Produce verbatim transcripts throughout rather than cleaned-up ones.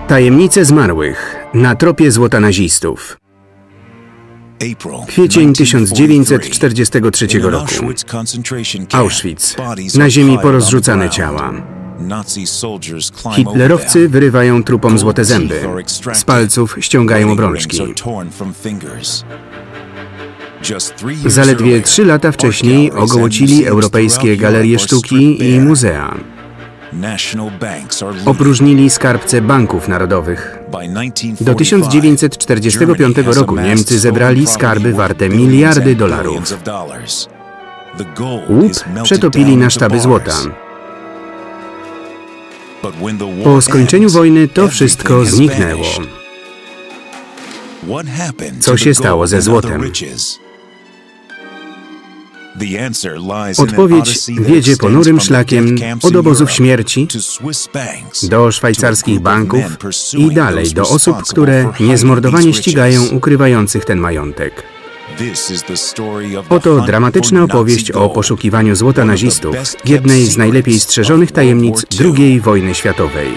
Tajemnice zmarłych na tropie złota nazistów. Kwiecień tysiąc dziewięćset czterdziestego trzeciego roku. Auschwitz. Na ziemi porozrzucane ciała. Hitlerowcy wyrywają trupom złote zęby. Z palców ściągają obrączki. Zaledwie trzy lata wcześniej ogołocili europejskie galerie sztuki i muzea. Opróżnili skarbce banków narodowych. Do tysiąc dziewięćset czterdziestego piątego roku Niemcy zebrali skarby warte miliardy dolarów. Łup przetopili na sztaby złota. Po skończeniu wojny to wszystko zniknęło. Co się stało ze złotem? Odpowiedź wiedzie ponurym szlakiem od obozów śmierci do szwajcarskich banków i dalej do osób, które niezmordowanie ścigają ukrywających ten majątek. Oto dramatyczna opowieść o poszukiwaniu złota nazistów, jednej z najlepiej strzeżonych tajemnic drugiej wojny światowej.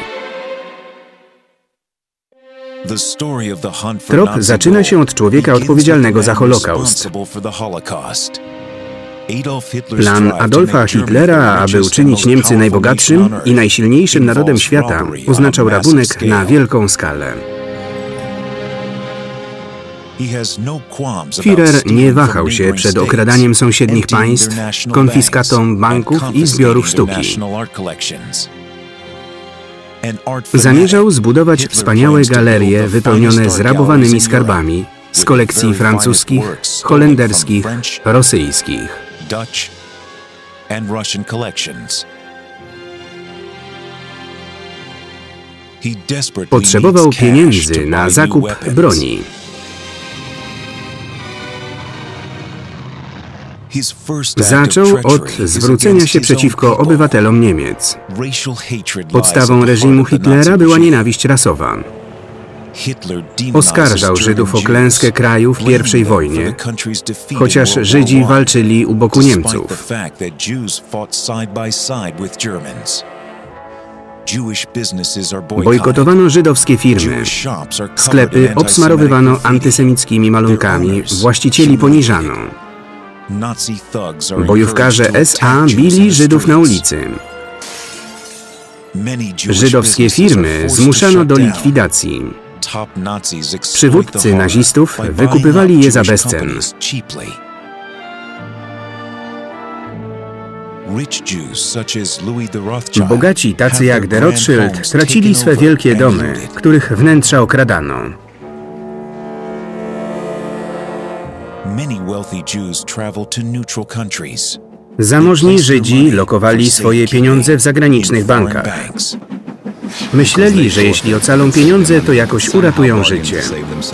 Trop zaczyna się od człowieka odpowiedzialnego za Holokaust. Plan Adolfa Hitlera, aby uczynić Niemcy najbogatszym i najsilniejszym narodem świata, oznaczał rabunek na wielką skalę. Führer nie wahał się przed okradaniem sąsiednich państw, konfiskatą banków i zbiorów sztuki. Zamierzał zbudować wspaniałe galerie wypełnione zrabowanymi skarbami z kolekcji francuskich, holenderskich, rosyjskich. Potrzebował pieniędzy na zakup broni. Zaczął od zwrócenia się przeciwko obywatelom Niemiec. Podstawą reżimu Hitlera była nienawiść rasowa. Oskarżał Żydów o klęskę kraju w pierwszej wojnie, chociaż Żydzi walczyli u boku Niemców. Bojkotowano żydowskie firmy. Sklepy obsmarowywano antysemickimi malunkami, właścicieli poniżano. Bojówkarze S A bili Żydów na ulicy. Żydowskie firmy zmuszano do likwidacji. Przywódcy nazistów wykupywali je za bezcen. Bogaci tacy jak de Rothschild tracili swe wielkie domy, których wnętrza okradano. Zamożni Żydzi lokowali swoje pieniądze w zagranicznych bankach. Myśleli, że jeśli ocalą pieniądze, to jakoś uratują życie.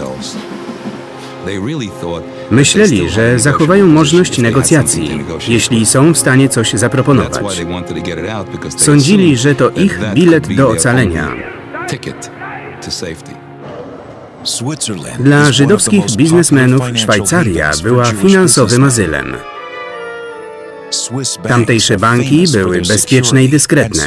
Myśleli, że zachowają możliwość negocjacji, jeśli są w stanie coś zaproponować. Sądzili, że to ich bilet do ocalenia. Dla żydowskich biznesmenów Szwajcaria była finansowym azylem. Tamtejsze banki były bezpieczne i dyskretne.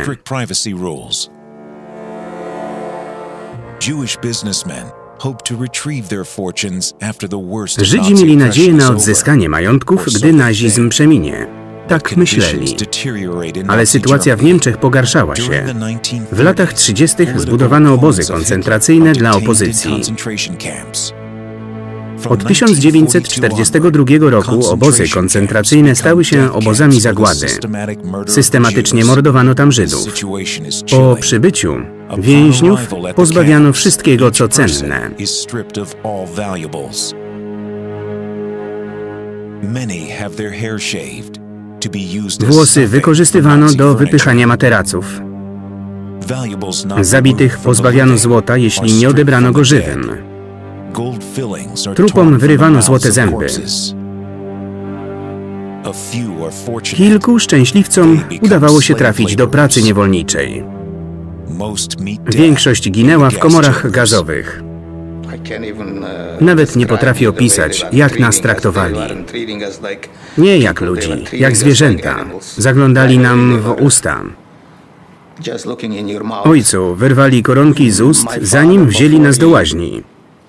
Żydzi mieli nadzieję na odzyskanie majątków, gdy nazizm przeminie. Tak myśleli. Ale sytuacja w Niemczech pogarszała się. W latach trzydziestych zbudowano obozy koncentracyjne dla opozycji. Od tysiąc dziewięćset czterdziestego drugiego roku obozy koncentracyjne stały się obozami zagłady. Systematycznie mordowano tam Żydów. Po przybyciu więźniów pozbawiano wszystkiego, co cenne. Włosy wykorzystywano do wypychania materaców. Zabitych pozbawiano złota, jeśli nie odebrano go żywym. Trupom wyrywano złote zęby. Kilku szczęśliwcom udawało się trafić do pracy niewolniczej. Większość ginęła w komorach gazowych. Nawet nie potrafię opisać, jak nas traktowali. Nie jak ludzi, jak zwierzęta. Zaglądali nam w usta. Ojcu, wyrwali koronki z ust, zanim wzięli nas do łaźni.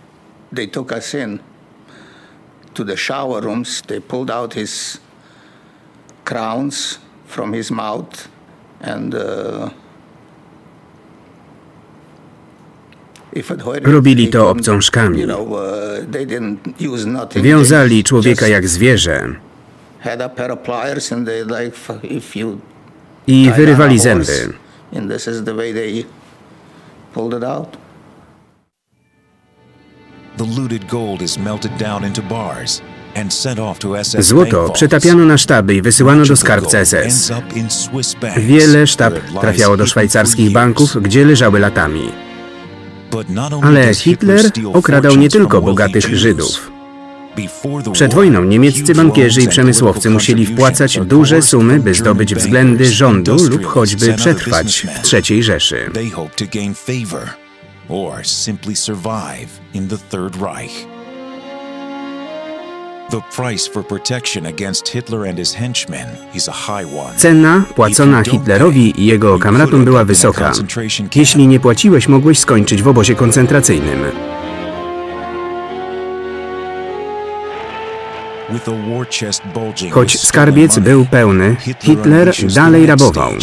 Robili to obcążkami. Wiązali człowieka jak zwierzę i wyrywali zęby. Złoto przetapiano na sztaby i wysyłano do skarbca S S. Wiele sztab trafiało do szwajcarskich banków, gdzie leżały latami. Ale Hitler okradał nie tylko bogatych Żydów. Przed wojną niemieccy bankierzy i przemysłowcy musieli wpłacać duże sumy, by zdobyć względy rządu lub choćby przetrwać w trzeciej Rzeszy. Cena płacona Hitlerowi i jego kamratom była wysoka. Jeśli nie płaciłeś, mogłeś skończyć w obozie koncentracyjnym. Choć skarbiec był pełny, Hitler dalej rabował.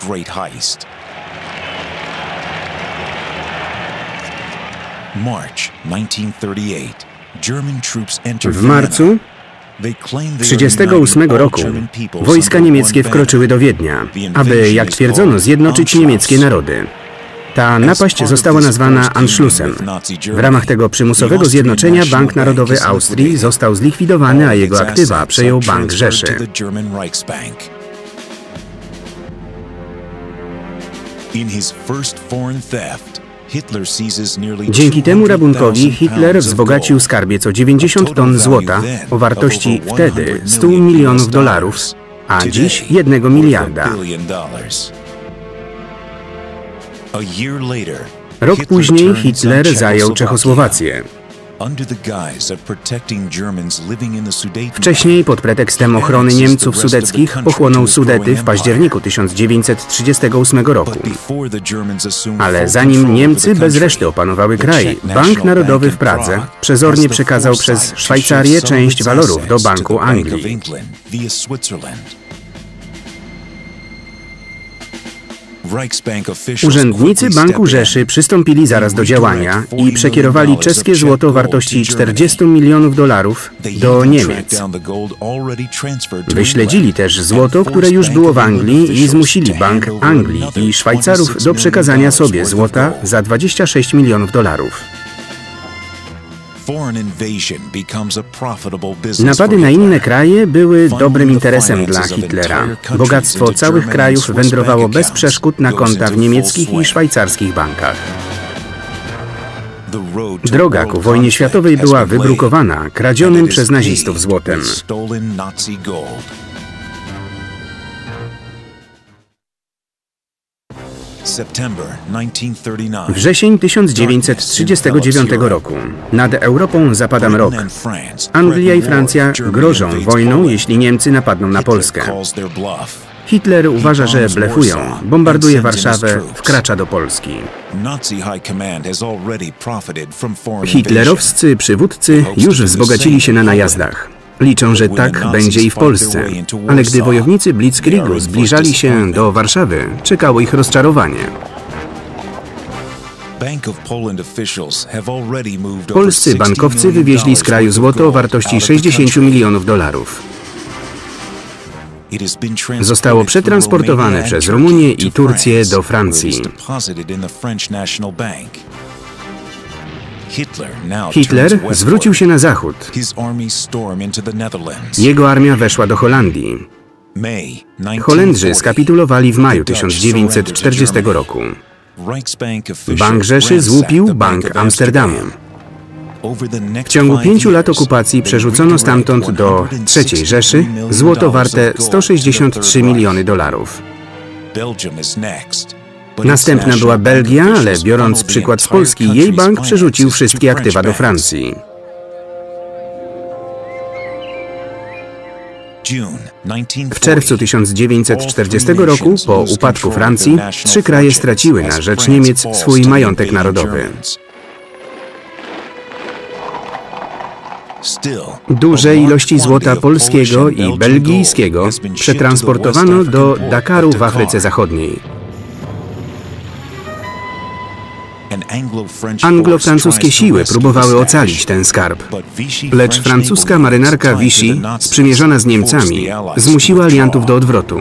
W marcu tysiąc dziewięćset trzydziestego ósmego roku wojska niemieckie wkroczyły do Wiednia, aby, jak twierdzono, zjednoczyć niemieckie narody. Ta napaść została nazwana Anschlussem. W ramach tego przymusowego zjednoczenia Bank Narodowy Austrii został zlikwidowany, a jego aktywa przejął Bank Rzeszy. Dzięki temu rabunkowi Hitler wzbogacił skarbiec o dziewięćdziesiąt ton złota o wartości wtedy stu milionów dolarów, a dziś jednego miliarda. Rok później Hitler zajął Czechosłowację. Wcześniej pod pretekstem ochrony Niemców sudeckich pochłonął Sudety w październiku tysiąc dziewięćset trzydziestego ósmego roku. Ale zanim Niemcy bez reszty opanowały kraj, Bank Narodowy w Pradze przezornie przekazał przez Szwajcarię część walorów do Banku Anglii. Urzędnicy Banku Rzeszy przystąpili zaraz do działania i przekierowali czeskie złoto o wartości czterdziestu milionów dolarów do Niemiec. Wyśledzili też złoto, które już było w Anglii i zmusili Bank Anglii i Szwajcarów do przekazania sobie złota za dwadzieścia sześć milionów dolarów. Napady na inne kraje były dobrym interesem dla Hitlera. Bogactwo całych krajów wędrowało bez przeszkód na konta w niemieckich i szwajcarskich bankach. Droga ku wojnie światowej była wybrukowana kradzionym przez nazistów złotem. Wrzesień tysiąc dziewięćset trzydziestego dziewiątego roku. Nad Europą zapada mrok. Anglia i Francja grożą wojną, jeśli Niemcy napadną na Polskę. Hitler uważa, że blefują, bombarduje Warszawę, wkracza do Polski. Hitlerowscy przywódcy już wzbogacili się na najazdach. Liczą, że tak będzie i w Polsce, ale gdy wojownicy Blitzkriegu zbliżali się do Warszawy, czekało ich rozczarowanie. Polscy bankowcy wywieźli z kraju złoto o wartości sześćdziesięciu milionów dolarów. Zostało przetransportowane przez Rumunię i Turcję do Francji. Hitler zwrócił się na zachód. Jego armia weszła do Holandii. Holendrzy skapitulowali w maju tysiąc dziewięćset czterdziestego roku. Bank Rzeszy złupił Bank Amsterdamu. W ciągu pięciu lat okupacji przerzucono stamtąd do trzeciej Rzeszy złoto warte sto sześćdziesiąt trzy miliony dolarów. Następna była Belgia, ale biorąc przykład z Polski, jej bank przerzucił wszystkie aktywa do Francji. W czerwcu tysiąc dziewięćset czterdziestego roku, po upadku Francji, trzy kraje straciły na rzecz Niemiec swój majątek narodowy. Duże ilości złota polskiego i belgijskiego przetransportowano do Dakaru w Afryce Zachodniej. Anglo-francuskie siły próbowały ocalić ten skarb, lecz francuska marynarka Vichy, sprzymierzona z Niemcami, zmusiła aliantów do odwrotu.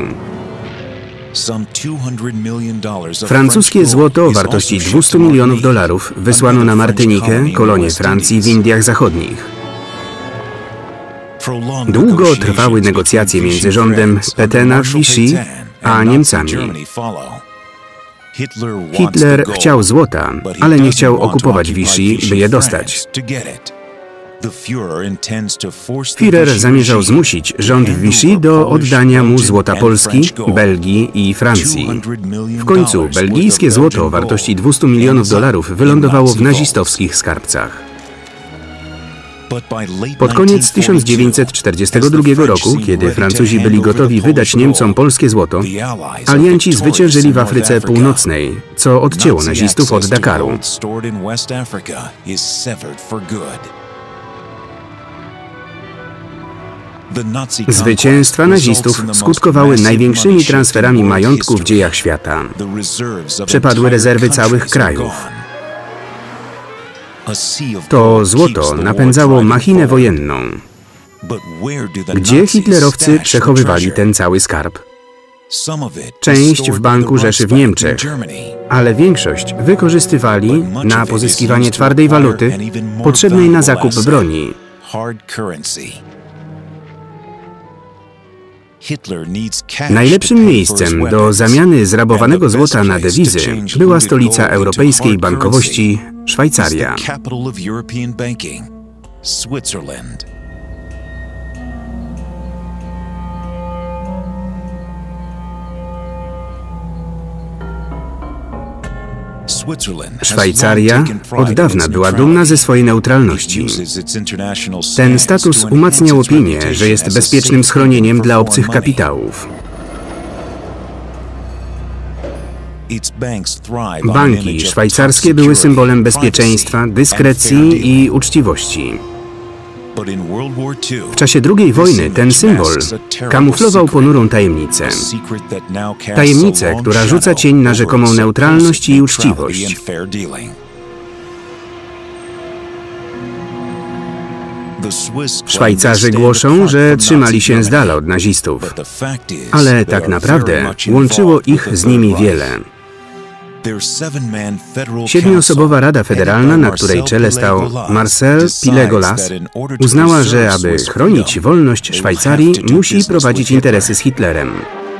Francuskie złoto o wartości dwustu milionów dolarów wysłano na Martynikę, kolonię Francji w Indiach Zachodnich. Długo trwały negocjacje między rządem Pétaina w Vichy a Niemcami. Hitler chciał złota, ale nie chciał okupować Vichy, by je dostać. Führer zamierzał zmusić rząd w Vichy do oddania mu złota Polski, Belgii i Francji. W końcu belgijskie złoto o wartości dwustu milionów dolarów wylądowało w nazistowskich skarbcach. Pod koniec tysiąc dziewięćset czterdziestego drugiego roku, kiedy Francuzi byli gotowi wydać Niemcom polskie złoto, alianci zwyciężyli w Afryce Północnej, co odcięło nazistów od Dakaru. Zwycięstwa nazistów skutkowały największymi transferami majątku w dziejach świata. Przepadły rezerwy całych krajów. To złoto napędzało machinę wojenną. Gdzie hitlerowcy przechowywali ten cały skarb? Część w Banku Rzeszy w Niemczech, ale większość wykorzystywali na pozyskiwanie twardej waluty potrzebnej na zakup broni. Najlepszym miejscem do zamiany zrabowanego złota na dewizy była stolica europejskiej bankowości – Szwajcaria. Szwajcaria od dawna była dumna ze swojej neutralności. Ten status umacniał opinię, że jest bezpiecznym schronieniem dla obcych kapitałów. Banki szwajcarskie były symbolem bezpieczeństwa, dyskrecji i uczciwości. W czasie drugiej wojny ten symbol kamuflował ponurą tajemnicę. Tajemnicę, która rzuca cień na rzekomą neutralność i uczciwość. Szwajcarzy głoszą, że trzymali się z dala od nazistów, ale tak naprawdę łączyło ich z nimi wiele. Siedmioosobowa Rada Federalna, na której czele stał Marcel Pilet-Golas, uznała, że aby chronić wolność Szwajcarii, musi prowadzić interesy z Hitlerem.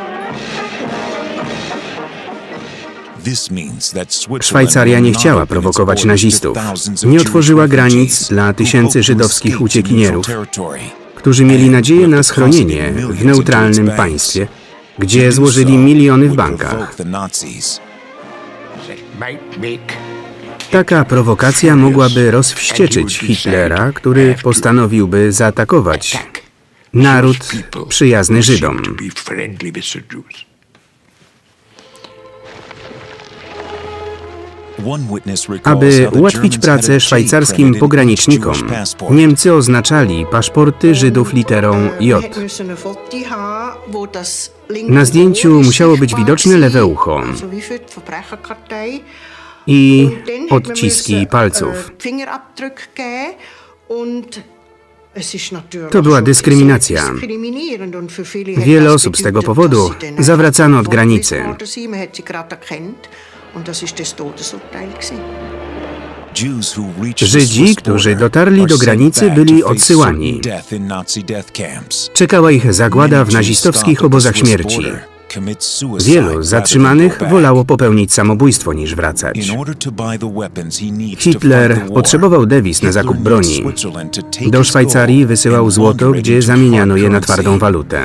Szwajcaria nie chciała prowokować nazistów. Nie otworzyła granic dla tysięcy żydowskich uciekinierów, którzy mieli nadzieję na schronienie w neutralnym państwie, gdzie złożyli miliony w bankach. Taka prowokacja mogłaby rozwścieczyć Hitlera, który postanowiłby zaatakować naród przyjazny Żydom. Aby ułatwić pracę szwajcarskim pogranicznikom, Niemcy oznaczali paszporty Żydów literą J. Na zdjęciu musiało być widoczne lewe ucho i odciski palców. To była dyskryminacja. Wiele osób z tego powodu zawracano od granicy. Żydzi, którzy dotarli do granicy, byli odsyłani. Czekała ich zagłada w nazistowskich obozach śmierci. Wielu zatrzymanych wolało popełnić samobójstwo niż wracać. Hitler potrzebował dewiz na zakup broni. Do Szwajcarii wysyłał złoto, gdzie zamieniano je na twardą walutę.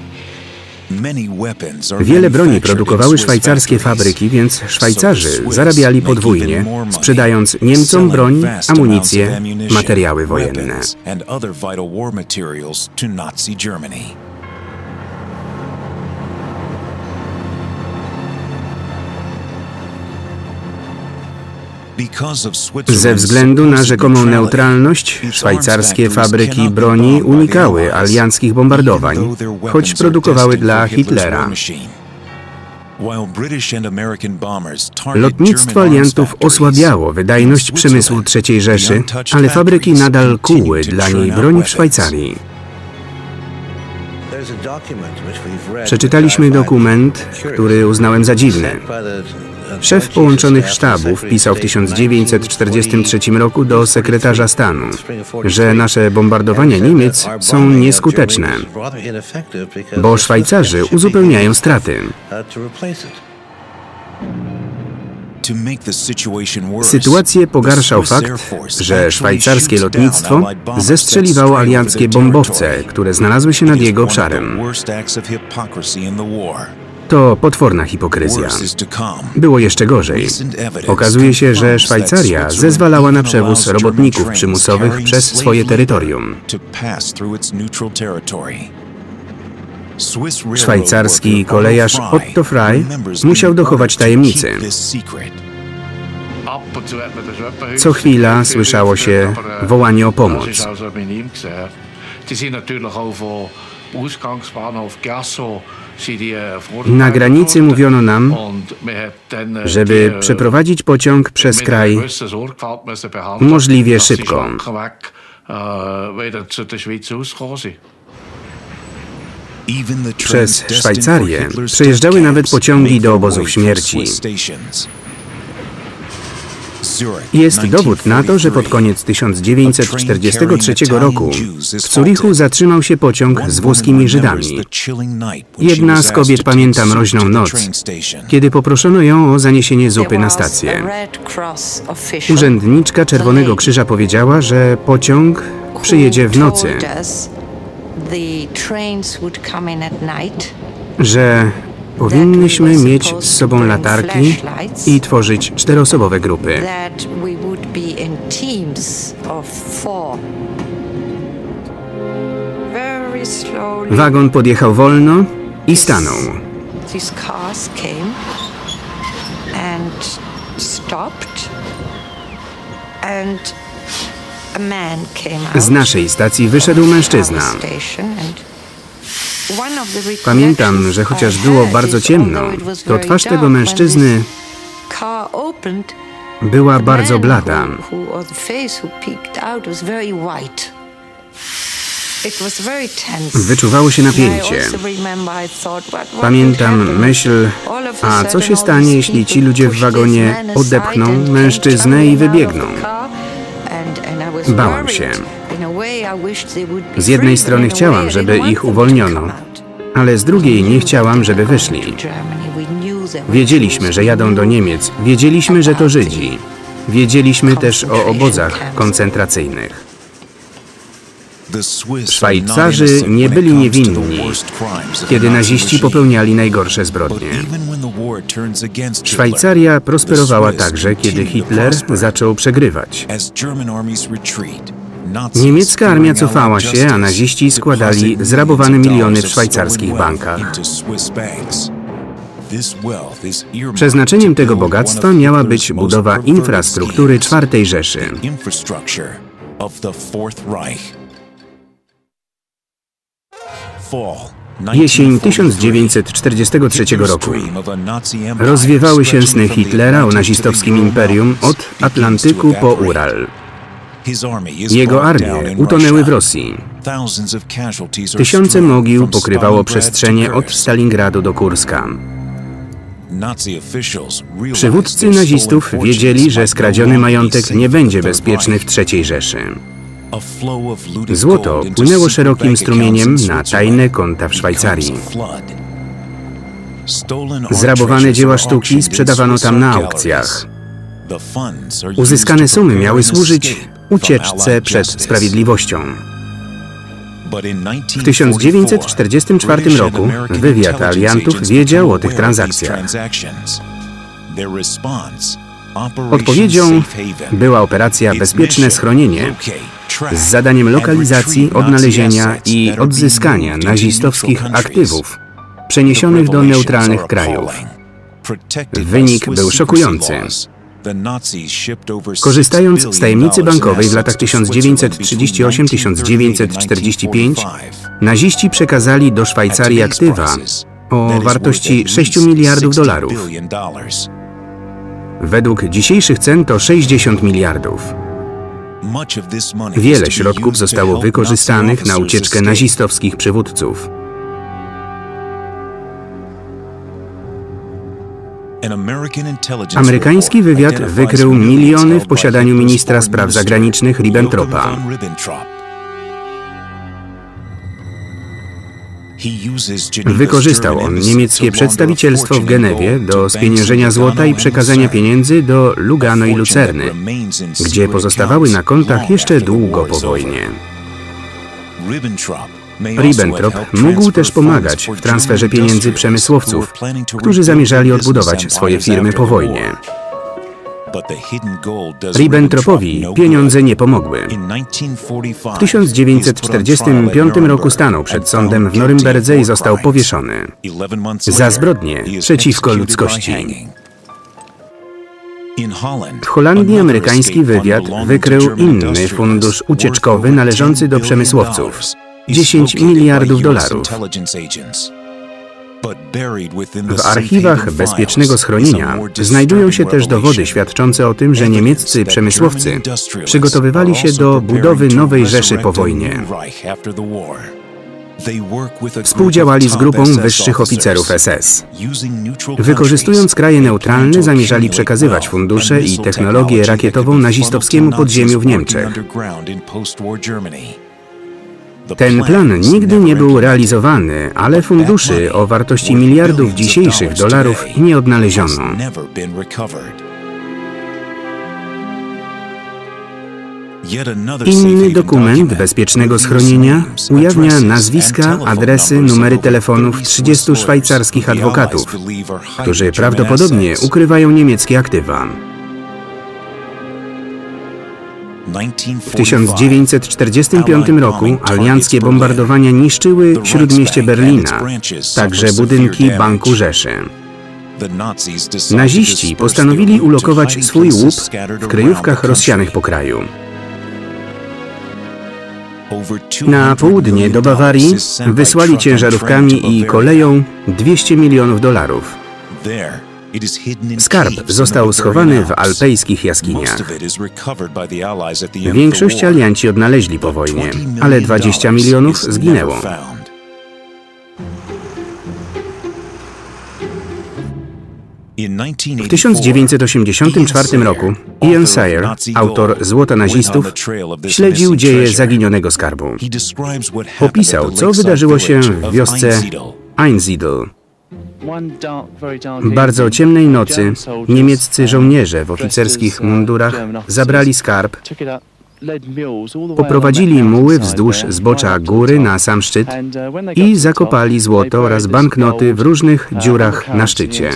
Wiele broni produkowały szwajcarskie fabryki, więc Szwajcarzy zarabiali podwójnie, sprzedając Niemcom broń, amunicję, materiały wojenne. Ze względu na rzekomą neutralność, szwajcarskie fabryki broni unikały alianckich bombardowań, choć produkowały dla Hitlera. Lotnictwo aliantów osłabiało wydajność przemysłu trzeciej Rzeszy, ale fabryki nadal kuły dla niej broń w Szwajcarii. Przeczytaliśmy dokument, który uznałem za dziwny. Szef Połączonych Sztabów pisał w tysiąc dziewięćset czterdziestym trzecim roku do sekretarza stanu, że nasze bombardowania Niemiec są nieskuteczne, bo Szwajcarzy uzupełniają straty. Sytuację pogarszał fakt, że szwajcarskie lotnictwo zestrzeliwało alianckie bombowce, które znalazły się nad jego obszarem. To potworna hipokryzja. Było jeszcze gorzej. Okazuje się, że Szwajcaria zezwalała na przewóz robotników przymusowych przez swoje terytorium. Szwajcarski kolejarz Otto Frey musiał dochować tajemnicy. Co chwila słyszało się wołanie o pomoc. Na granicy mówiono nam, żeby przeprowadzić pociąg przez kraj możliwie szybko. Przez Szwajcarię przejeżdżały nawet pociągi do obozów śmierci. Jest dowód na to, że pod koniec tysiąc dziewięćset czterdziestego trzeciego roku w Zurichu zatrzymał się pociąg z włoskimi Żydami. Jedna z kobiet pamięta mroźną noc, kiedy poproszono ją o zaniesienie zupy na stację. Urzędniczka Czerwonego Krzyża powiedziała, że pociąg przyjedzie w nocy, że powinnyśmy mieć z sobą latarki i tworzyć czteroosobowe grupy. Wagon podjechał wolno i stanął. Z naszej stacji wyszedł mężczyzna. Pamiętam, że chociaż było bardzo ciemno, to twarz tego mężczyzny była bardzo blada. Wyczuwało się napięcie. Pamiętam myśl, a co się stanie, jeśli ci ludzie w wagonie odepchną mężczyznę i wybiegną? Bałam się. Z jednej strony chciałam, żeby ich uwolniono, ale z drugiej nie chciałam, żeby wyszli. Wiedzieliśmy, że jadą do Niemiec, wiedzieliśmy, że to Żydzi. Wiedzieliśmy też o obozach koncentracyjnych. Szwajcarzy nie byli niewinni, kiedy naziści popełniali najgorsze zbrodnie. Szwajcaria prosperowała także, kiedy Hitler zaczął przegrywać. Niemiecka armia cofała się, a naziści składali zrabowane miliony w szwajcarskich bankach. Przeznaczeniem tego bogactwa miała być budowa infrastruktury czwartej Rzeszy. Jesień tysiąc dziewięćset czterdziestego trzeciego roku. Rozwiewały się sny Hitlera o nazistowskim imperium od Atlantyku po Ural. Jego armie utonęły w Rosji. Tysiące mogił pokrywało przestrzenie od Stalingradu do Kurska. Przywódcy nazistów wiedzieli, że skradziony majątek nie będzie bezpieczny w trzeciej Rzeszy. Złoto płynęło szerokim strumieniem na tajne konta w Szwajcarii. Zrabowane dzieła sztuki sprzedawano tam na aukcjach. Uzyskane sumy miały służyć ucieczce przed sprawiedliwością. W tysiąc dziewięćset czterdziestym czwartym roku wywiad aliantów wiedział o tych transakcjach. Odpowiedzią była operacja Bezpieczne Schronienie z zadaniem lokalizacji, odnalezienia i odzyskania nazistowskich aktywów przeniesionych do neutralnych krajów. Wynik był szokujący. Korzystając z tajemnicy bankowej w latach tysiąc dziewięćset trzydziestym ósmym do tysiąc dziewięćset czterdziestego piątego, naziści przekazali do Szwajcarii aktywa o wartości sześciu miliardów dolarów. Według dzisiejszych cen to sześćdziesiąt miliardów. Wiele środków zostało wykorzystanych na ucieczkę nazistowskich przywódców. Amerykański wywiad wykrył miliony w posiadaniu ministra spraw zagranicznych Ribbentropa. Wykorzystał on niemieckie przedstawicielstwo w Genewie do spieniężenia złota i przekazania pieniędzy do Lugano i Lucerny, gdzie pozostawały na kontach jeszcze długo po wojnie. Ribbentrop mógł też pomagać w transferze pieniędzy przemysłowców, którzy zamierzali odbudować swoje firmy po wojnie. Ribbentropowi pieniądze nie pomogły. W tysiąc dziewięćset czterdziestym piątym roku stanął przed sądem w Norymberdze i został powieszony za zbrodnie przeciwko ludzkości. W Holandii amerykański wywiad wykrył inny fundusz ucieczkowy należący do przemysłowców – dziesięć miliardów dolarów. W archiwach bezpiecznego schronienia znajdują się też dowody świadczące o tym, że niemieccy przemysłowcy przygotowywali się do budowy nowej Rzeszy po wojnie. Współdziałali z grupą wyższych oficerów S S. Wykorzystując kraje neutralne, zamierzali przekazywać fundusze i technologię rakietową nazistowskiemu podziemiu w Niemczech. Ten plan nigdy nie był realizowany, ale funduszy o wartości miliardów dzisiejszych dolarów nie odnaleziono. Inny dokument bezpiecznego schronienia ujawnia nazwiska, adresy, numery telefonów trzydziestu szwajcarskich adwokatów, którzy prawdopodobnie ukrywają niemieckie aktywa. W tysiąc dziewięćset czterdziestym piątym roku alianckie bombardowania niszczyły śródmieście Berlina, także budynki Banku Rzeszy. Naziści postanowili ulokować swój łup w kryjówkach rozsianych po kraju. Na południe do Bawarii wysłali ciężarówkami i koleją dwieście milionów dolarów. Skarb został schowany w alpejskich jaskiniach. Większość alianci odnaleźli po wojnie, ale dwadzieścia milionów zginęło. W tysiąc dziewięćset osiemdziesiątym czwartym roku Ian Sayer, autor Złota nazistów, śledził dzieje zaginionego skarbu. Opisał, co wydarzyło się w wiosce Einsiedel. Bardzo ciemnej nocy niemieccy żołnierze w oficerskich mundurach zabrali skarb, poprowadzili muły wzdłuż zbocza góry na sam szczyt i zakopali złoto oraz banknoty w różnych dziurach na szczycie.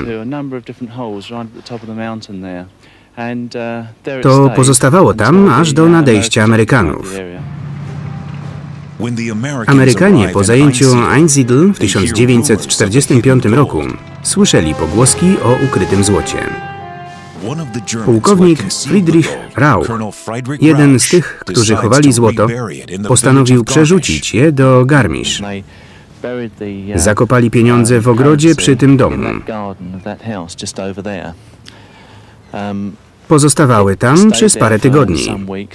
To pozostawało tam aż do nadejścia Amerykanów. Amerykanie po zajęciu Einsiedel w tysiąc dziewięćset czterdziestym piątym roku słyszeli pogłoski o ukrytym złocie. Pułkownik Friedrich Rauch, jeden z tych, którzy chowali złoto, postanowił przerzucić je do Garmisch. Zakopali pieniądze w ogrodzie przy tym domu. Pozostawały tam przez parę tygodni.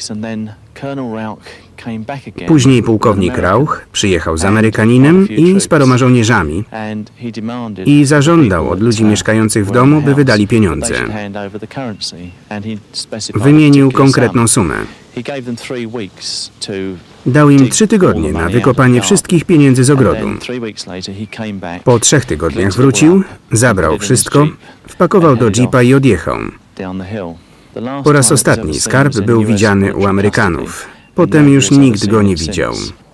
Później pułkownik Rauch przyjechał z Amerykaninem i z paroma żołnierzami i zażądał od ludzi mieszkających w domu, by wydali pieniądze. Wymienił konkretną sumę. Dał im trzy tygodnie na wykopanie wszystkich pieniędzy z ogrodu. Po trzech tygodniach wrócił, zabrał wszystko, wpakował do jeepa i odjechał. Po raz ostatni skarb był widziany u Amerykanów. Potem już nikt go nie widział.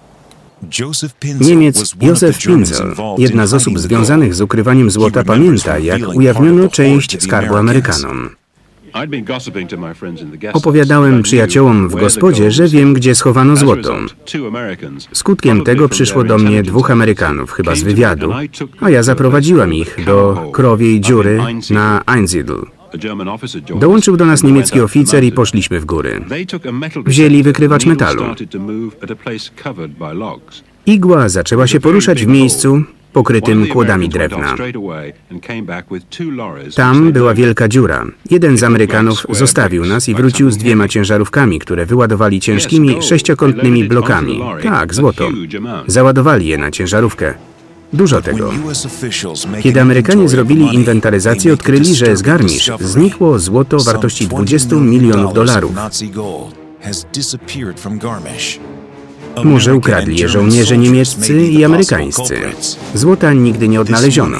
Niemiec Josef Pinzel, jedna z osób związanych z ukrywaniem złota, pamięta, jak ujawniono część skarbu Amerykanom. Opowiadałem przyjaciołom w gospodzie, że wiem, gdzie schowano złoto. Skutkiem tego przyszło do mnie dwóch Amerykanów, chyba z wywiadu, a ja zaprowadziłem ich do krowiej dziury na Einsiedel. Dołączył do nas niemiecki oficer i poszliśmy w góry. Wzięli wykrywacz metalu. Igła zaczęła się poruszać w miejscu pokrytym kłodami drewna. Tam była wielka dziura. Jeden z Amerykanów zostawił nas i wrócił z dwiema ciężarówkami, które wyładowali ciężkimi sześciokątnymi blokami. Tak, złoto. Załadowali je na ciężarówkę. Dużo tego. Kiedy Amerykanie zrobili inwentaryzację, odkryli, że z Garmisch znikło złoto o wartości dwudziestu milionów dolarów. Może ukradli je żołnierze niemieccy i amerykańscy. Złota nigdy nie odnaleziono.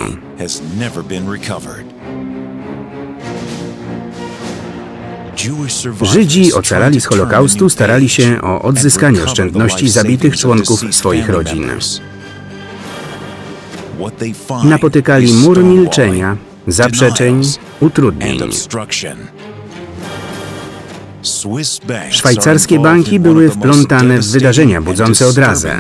Żydzi ocalali z Holokaustu starali się o odzyskanie oszczędności zabitych członków swoich rodzin. Napotykali mur milczenia, zaprzeczeń, utrudnień. Szwajcarskie banki były wplątane w wydarzenia budzące odrazę.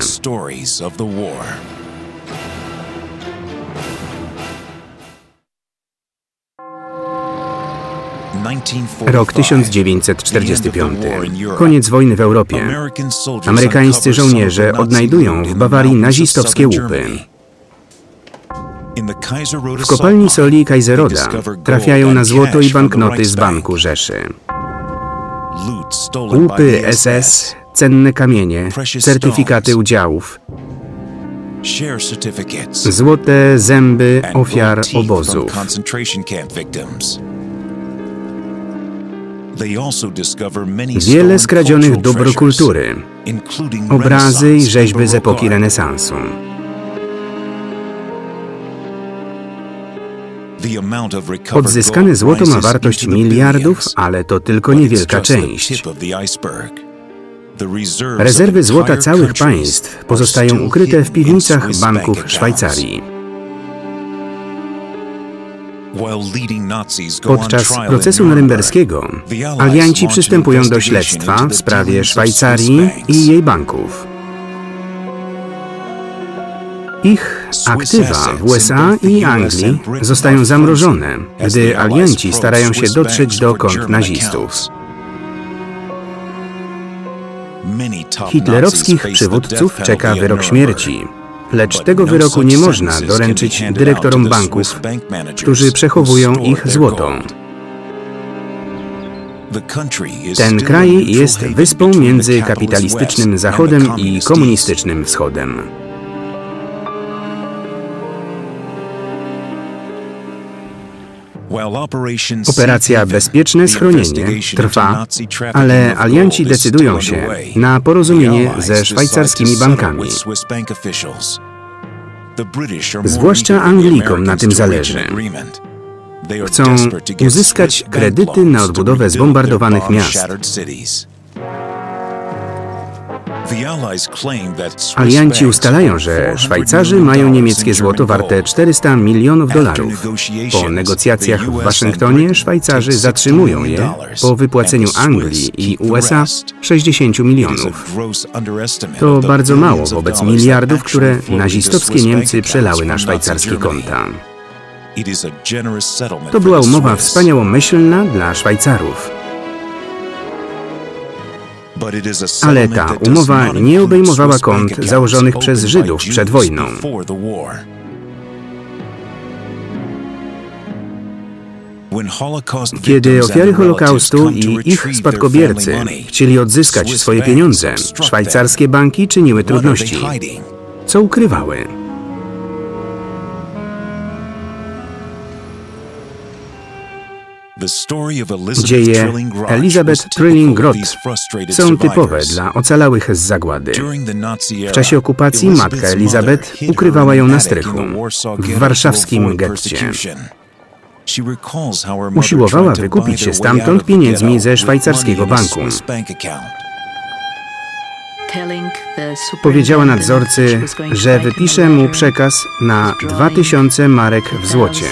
Rok tysiąc dziewięćset czterdziesty piąty. Koniec wojny w Europie. Amerykańscy żołnierze odnajdują w Bawarii nazistowskie łupy. W kopalni soli Kaiseroda trafiają na złoto i banknoty z Banku Rzeszy. Łupy S S, cenne kamienie, certyfikaty udziałów, złote zęby ofiar obozów. Wiele skradzionych dóbr kultury, obrazy i rzeźby z epoki renesansu. Odzyskane złoto ma wartość miliardów, ale to tylko niewielka część. Rezerwy złota całych państw pozostają ukryte w piwnicach banków Szwajcarii. Podczas procesu norymberskiego alianci przystępują do śledztwa w sprawie Szwajcarii i jej banków. Ich aktywa w U S A i Anglii zostają zamrożone, gdy alianci starają się dotrzeć do kont nazistów. Hitlerowskich przywódców czeka wyrok śmierci, lecz tego wyroku nie można doręczyć dyrektorom banków, którzy przechowują ich złoto. Ten kraj jest wyspą między kapitalistycznym Zachodem i komunistycznym Wschodem. Operacja Bezpieczne Schronienie trwa, ale alianci decydują się na porozumienie ze szwajcarskimi bankami. Zwłaszcza Anglikom na tym zależy. Chcą uzyskać kredyty na odbudowę zbombardowanych miast. Alianci ustalają, że Szwajcarzy mają niemieckie złoto warte czterysta milionów dolarów. Po negocjacjach w Waszyngtonie Szwajcarzy zatrzymują je po wypłaceniu Anglii i U S A sześćdziesięciu milionów. To bardzo mało wobec miliardów, które nazistowskie Niemcy przelały na szwajcarskie konta. To była umowa wspaniałomyślna dla Szwajcarów. Ale ta umowa nie obejmowała kont założonych przez Żydów przed wojną. Kiedy ofiary Holokaustu i ich spadkobiercy chcieli odzyskać swoje pieniądze, szwajcarskie banki czyniły trudności. Co ukrywały? Dzieje Elizabeth Trilling-Groth są typowe dla ocalałych z zagłady. W czasie okupacji matka Elizabeth ukrywała ją na strychu, w warszawskim getcie. Usiłowała wykupić się stamtąd pieniędzmi ze szwajcarskiego banku. Powiedziała nadzorcy, że wypisze mu przekaz na dwa tysiące marek w złocie.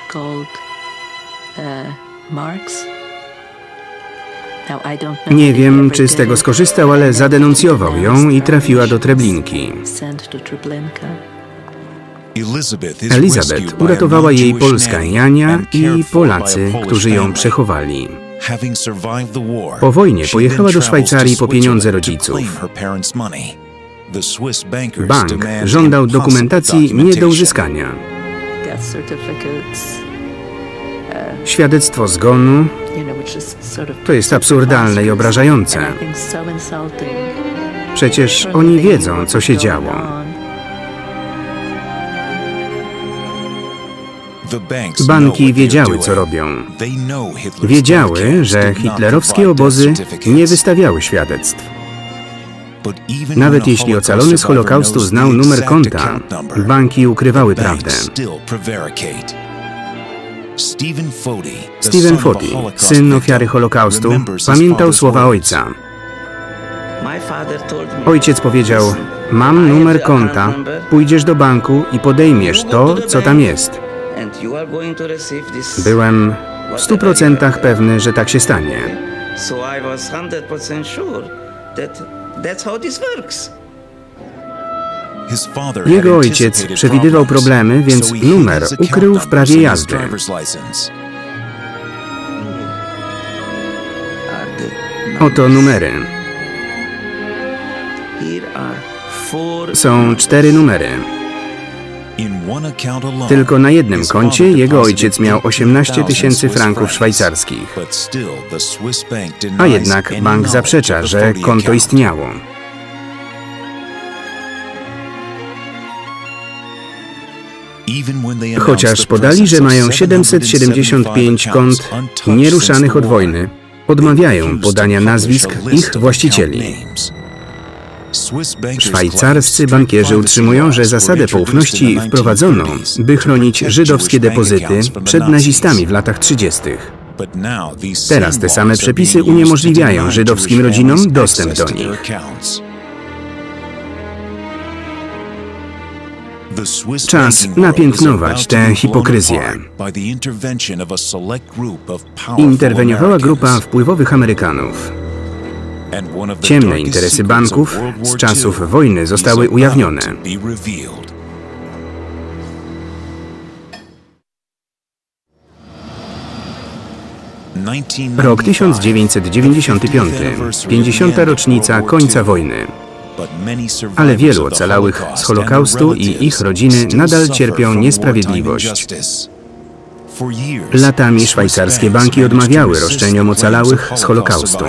Nie wiem, czy z tego skorzystał, ale zadenuncjował ją i trafiła do Treblinki. Elizabeth uratowała jej polska niania i Polacy, którzy ją przechowali. Po wojnie pojechała do Szwajcarii po pieniądze rodziców. Bank żądał dokumentacji nie do uzyskania. Świadectwo zgonu to jest absurdalne i obrażające. Przecież oni wiedzą, co się działo. Banki wiedziały, co robią. Wiedziały, że hitlerowskie obozy nie wystawiały świadectw. Nawet jeśli ocalony z Holokaustu znał numer konta, banki ukrywały prawdę. Stephen Foti, syn ofiary Holokaustu, pamiętał słowa ojca. Ojciec powiedział: mam numer konta, pójdziesz do banku i podejmiesz to, co tam jest. Byłem w stu procentach pewny, że tak się stanie. Jego ojciec przewidywał problemy, więc numer ukrył w prawie jazdy. Oto numery. Są cztery numery. Tylko na jednym koncie jego ojciec miał osiemnaście tysięcy franków szwajcarskich. A jednak bank zaprzecza, że konto istniało. Chociaż podali, że mają siedemset siedemdziesiąt pięć kont nieruszanych od wojny, odmawiają podania nazwisk ich właścicieli. Szwajcarscy bankierzy utrzymują, że zasadę poufności wprowadzono, by chronić żydowskie depozyty przed nazistami w latach trzydziestych. Teraz te same przepisy uniemożliwiają żydowskim rodzinom dostęp do nich. Czas napiętnować tę hipokryzję. Interweniowała grupa wpływowych Amerykanów. Ciemne interesy banków z czasów wojny zostały ujawnione. Rok tysiąc dziewięćset dziewięćdziesiąty piąty, pięćdziesiąta rocznica końca wojny. Ale wielu ocalałych z Holokaustu i ich rodziny nadal cierpią niesprawiedliwość. Latami szwajcarskie banki odmawiały roszczeniom ocalałych z Holokaustu.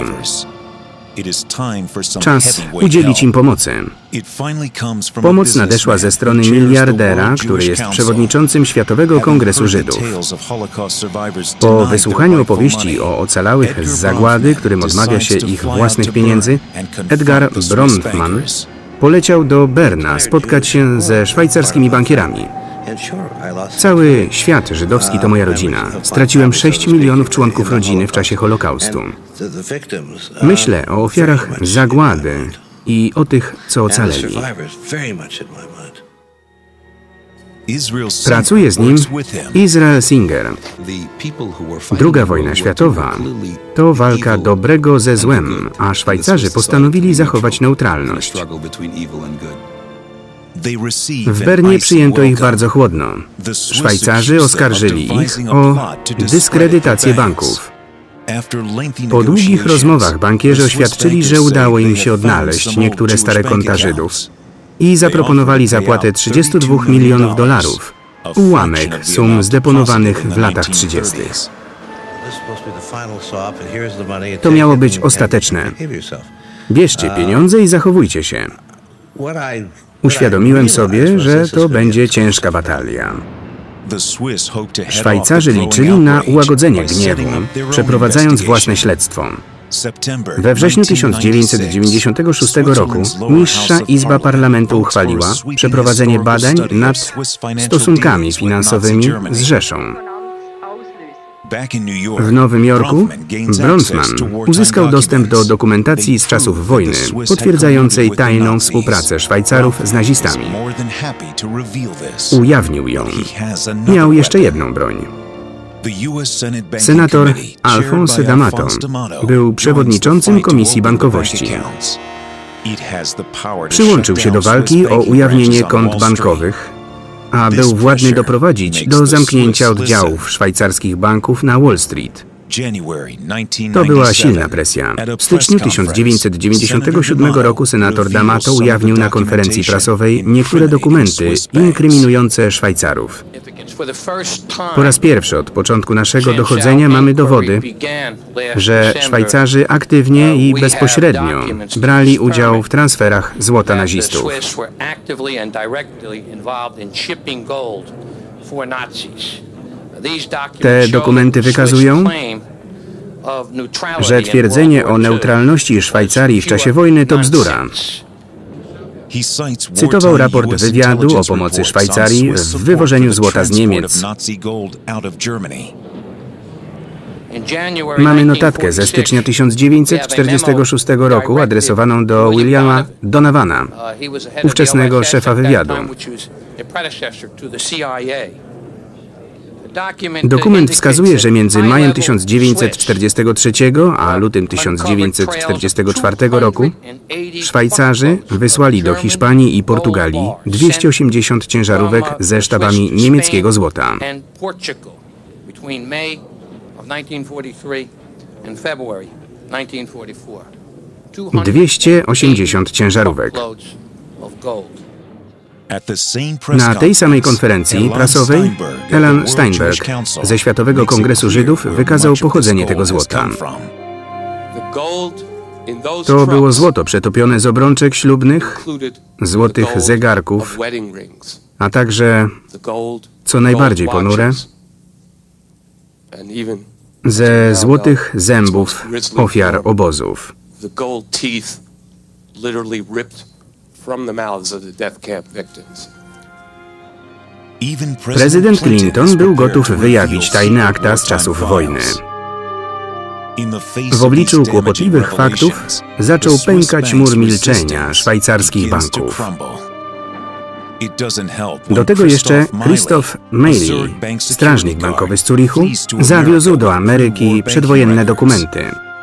Czas udzielić im pomocy. Pomoc nadeszła ze strony miliardera, który jest przewodniczącym Światowego Kongresu Żydów. Po wysłuchaniu opowieści o ocalałych z zagłady, którym odmawia się ich własnych pieniędzy, Edgar Bronfman poleciał do Berna spotkać się ze szwajcarskimi bankierami. Cały świat żydowski to moja rodzina. Straciłem sześć milionów członków rodziny w czasie Holokaustu. Myślę o ofiarach zagłady i o tych, co ocaleli. Pracuje z nim Israel Singer. Druga wojna światowa to walka dobrego ze złem, a Szwajcarzy postanowili zachować neutralność. W Bernie przyjęto ich bardzo chłodno. Szwajcarzy oskarżyli ich o dyskredytację banków. Po długich rozmowach bankierzy oświadczyli, że udało im się odnaleźć niektóre stare konta Żydów i zaproponowali zapłatę trzydziestu dwóch milionów dolarów, ułamek sum zdeponowanych w latach trzydziestych. To miało być ostateczne. Bierzcie pieniądze i zachowujcie się. Uświadomiłem sobie, że to będzie ciężka batalia. Szwajcarzy liczyli na ułagodzenie gniewu, przeprowadzając własne śledztwo. We wrześniu tysiąc dziewięćset dziewięćdziesiątego szóstego roku Niższa Izba Parlamentu uchwaliła przeprowadzenie badań nad stosunkami finansowymi z Rzeszą. W Nowym Jorku Bronfman uzyskał dostęp do dokumentacji z czasów wojny, potwierdzającej tajną współpracę Szwajcarów z nazistami. Ujawnił ją. Miał jeszcze jedną broń. Senator Alphonse D'Amato był przewodniczącym Komisji Bankowości. Przyłączył się do walki o ujawnienie kont bankowych, a był władny doprowadzić do zamknięcia oddziałów szwajcarskich banków na Wall Street. To była silna presja. W styczniu tysiąc dziewięćset dziewięćdziesiątego siódmego roku senator D'Amato ujawnił na konferencji prasowej niektóre dokumenty inkryminujące Szwajcarów. Po raz pierwszy od początku naszego dochodzenia mamy dowody, że Szwajcarzy aktywnie i bezpośrednio brali udział w transferach złota nazistów. Te dokumenty wykazują, że twierdzenie o neutralności Szwajcarii w czasie wojny to bzdura. Cytował raport wywiadu o pomocy Szwajcarii w wywożeniu złota z Niemiec. Mamy notatkę ze stycznia tysiąc dziewięćset czterdziestego szóstego roku adresowaną do Williama Donovana, ówczesnego szefa wywiadu. Dokument wskazuje, że między majem tysiąc dziewięćset czterdziestego trzeciego a lutym tysiąc dziewięćset czterdziestego czwartego roku Szwajcarzy wysłali do Hiszpanii i Portugalii dwieście osiemdziesiąt ciężarówek ze sztabami niemieckiego złota. dwieście osiemdziesiąt ciężarówek. Na tej samej konferencji prasowej Elan Steinberg ze Światowego Kongresu Żydów wykazał pochodzenie tego złota. To było złoto przetopione z obrączek ślubnych, złotych zegarków, a także, co najbardziej ponure, ze złotych zębów ofiar obozów. Prezydent Clinton był gotów wyjawić tajne akta z czasów wojny. W obliczu kłopotliwych faktów zaczął pękać mur milczenia szwajcarskich banków. Do tego jeszcze Christoph Meili, strażnik bankowy z Zurichu, zawiózł do Ameryki przedwojenne dokumenty.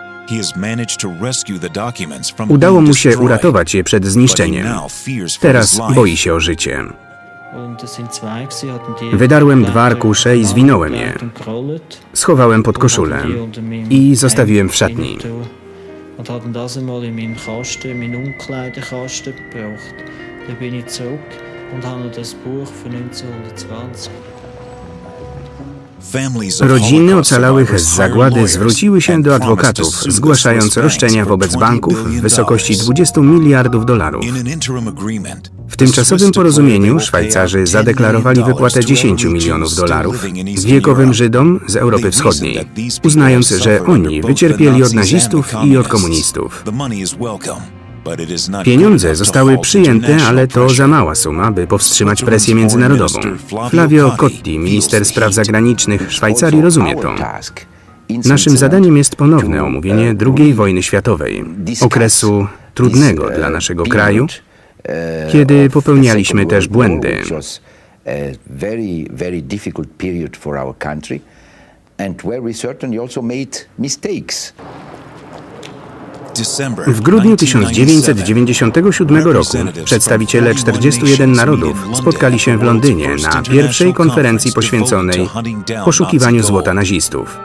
Udało mu się uratować je przed zniszczeniem. Teraz boi się o życie. Wydarłem dwa arkusze i zwinąłem je. Schowałem pod koszulę i zostawiłem w szatni. Rodziny ocalałych z zagłady zwróciły się do adwokatów, zgłaszając roszczenia wobec banków w wysokości dwudziestu miliardów dolarów. W tymczasowym porozumieniu Szwajcarzy zadeklarowali wypłatę dziesięciu milionów dolarów wiekowym Żydom z Europy Wschodniej, uznając, że oni wycierpieli od nazistów i od komunistów. Pieniądze zostały przyjęte, ale to za mała suma, by powstrzymać presję międzynarodową. Flavio Cotti, minister spraw zagranicznych Szwajcarii, rozumie to. Naszym zadaniem jest ponowne omówienie drugiej wojny światowej, okresu trudnego dla naszego kraju, kiedy popełnialiśmy też błędy. W grudniu tysiąc dziewięćset dziewięćdziesiątego siódmego roku przedstawiciele czterdziestu jeden narodów spotkali się w Londynie na pierwszej konferencji poświęconej poszukiwaniu złota nazistów.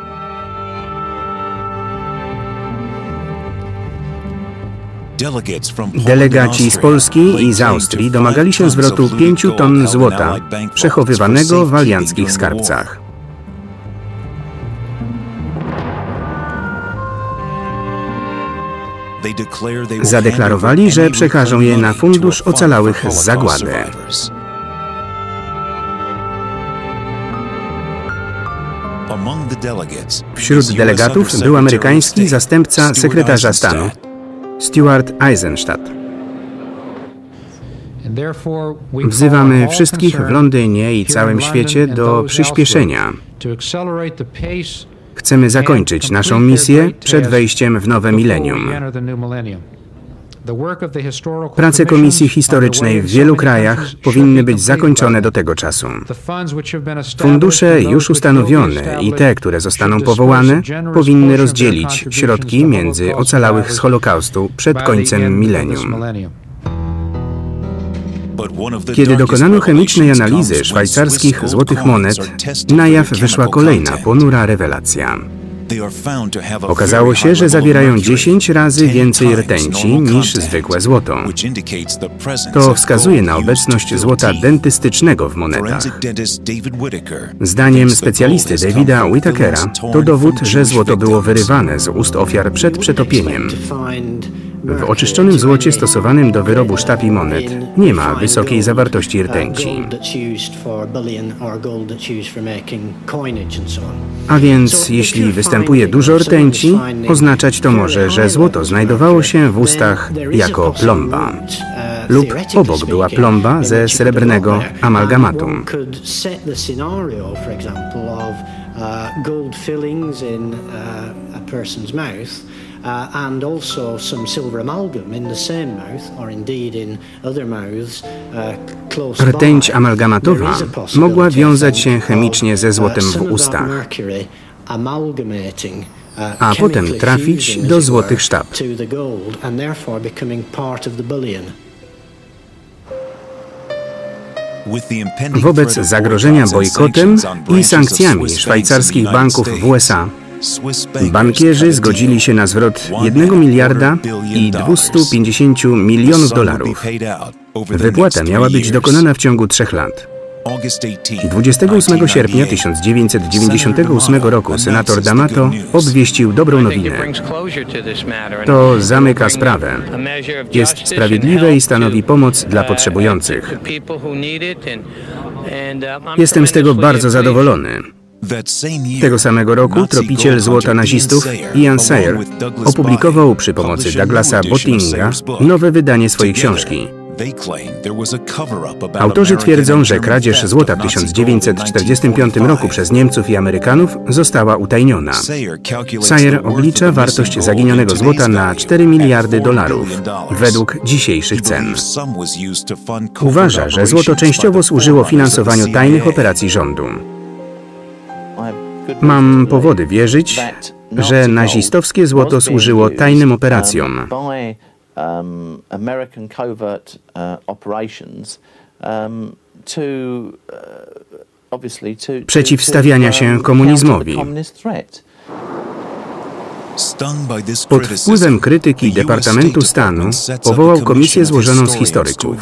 Delegaci z Polski i z Austrii domagali się zwrotu pięciu ton złota przechowywanego w alianckich skarbcach. Zadeklarowali, że przekażą je na fundusz ocalałych z zagłady. Wśród delegatów był amerykański zastępca sekretarza stanu Stuart Eisenstadt. Wzywamy wszystkich w Londynie i całym świecie do przyspieszenia. Chcemy zakończyć naszą misję przed wejściem w nowe milenium. Prace Komisji Historycznej w wielu krajach powinny być zakończone do tego czasu. Fundusze już ustanowione i te, które zostaną powołane, powinny rozdzielić środki między ocalałych z Holokaustu przed końcem milenium. Kiedy dokonano chemicznej analizy szwajcarskich złotych monet, na jaw wyszła kolejna ponura rewelacja. Okazało się, że zawierają dziesięć razy więcej rtęci niż zwykłe złoto. To wskazuje na obecność złota dentystycznego w monetach. Zdaniem specjalisty Davida Whitakera to dowód, że złoto było wyrywane z ust ofiar przed przetopieniem. W oczyszczonym złocie stosowanym do wyrobu sztab i monet nie ma wysokiej zawartości rtęci. A więc jeśli występuje dużo rtęci, oznaczać to może, że złoto znajdowało się w ustach jako plomba. Lub obok była plomba ze srebrnego amalgamatu. Uh, and also some silver amalgam in the same mouth, or indeed in other mouths uh, close by. Rtęć amalgamatowa mogła wiązać się chemicznie ze złotem w ustach, a potem trafić do złotych sztab. Wobec zagrożenia bojkotem i sankcjami szwajcarskich banków w U S A, bankierzy zgodzili się na zwrot jednego miliarda i dwustu pięćdziesięciu milionów dolarów. Wypłata miała być dokonana w ciągu trzech lat. dwudziestego ósmego sierpnia tysiąc dziewięćset dziewięćdziesiątego ósmego roku senator D'Amato obwieścił dobrą nowinę. To zamyka sprawę. Jest sprawiedliwe i stanowi pomoc dla potrzebujących. Jestem z tego bardzo zadowolony. Tego samego roku tropiciel złota nazistów Ian Sayer opublikował przy pomocy Douglasa Bottinga nowe wydanie swojej książki. Autorzy twierdzą, że kradzież złota w tysiąc dziewięćset czterdziestym piątym roku przez Niemców i Amerykanów została utajniona. Sayer oblicza wartość zaginionego złota na cztery miliardy dolarów według dzisiejszych cen. Uważa, że złoto częściowo służyło finansowaniu tajnych operacji rządu. Mam powody wierzyć, że nazistowskie złoto służyło tajnym operacjom. Przeciwstawiania się komunizmowi. Pod wpływem krytyki Departamentu Stanu powołał komisję złożoną z historyków.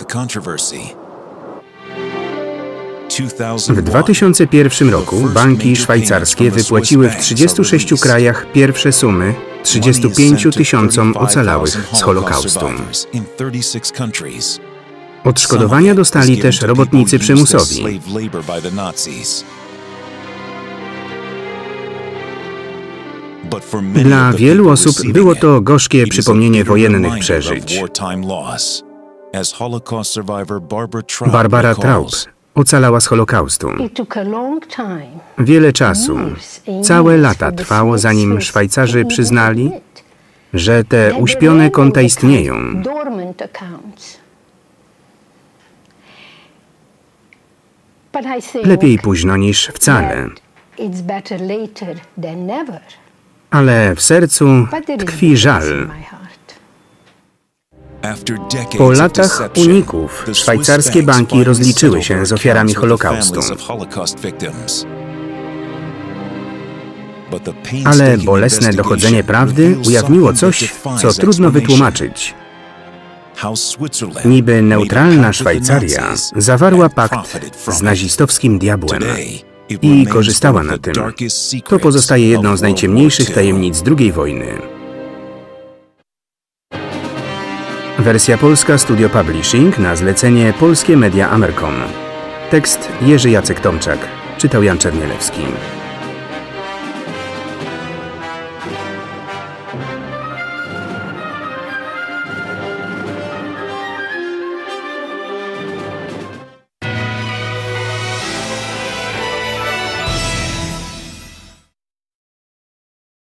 W dwa tysiące pierwszym roku banki szwajcarskie wypłaciły w trzydziestu sześciu krajach pierwsze sumy trzydziestu pięciu tysiącom ocalałych z Holokaustu. Odszkodowania dostali też robotnicy przymusowi. Dla wielu osób było to gorzkie przypomnienie wojennych przeżyć. Barbara Traub ocalała z Holokaustu. Wiele czasu, całe lata trwało, zanim Szwajcarzy przyznali, że te uśpione konta istnieją. Lepiej późno niż wcale. Ale w sercu tkwi żal. Po latach uników szwajcarskie banki rozliczyły się z ofiarami Holokaustu. Ale bolesne dochodzenie prawdy ujawniło coś, co trudno wytłumaczyć. Niby neutralna Szwajcaria zawarła pakt z nazistowskim diabłem i korzystała na tym. To pozostaje jedną z najciemniejszych tajemnic drugiej wojny. Wersja polska Studio Publishing na zlecenie Polskie Media Amercom. Tekst Jerzy Jacek Tomczak. Czytał Jan Czernielewski.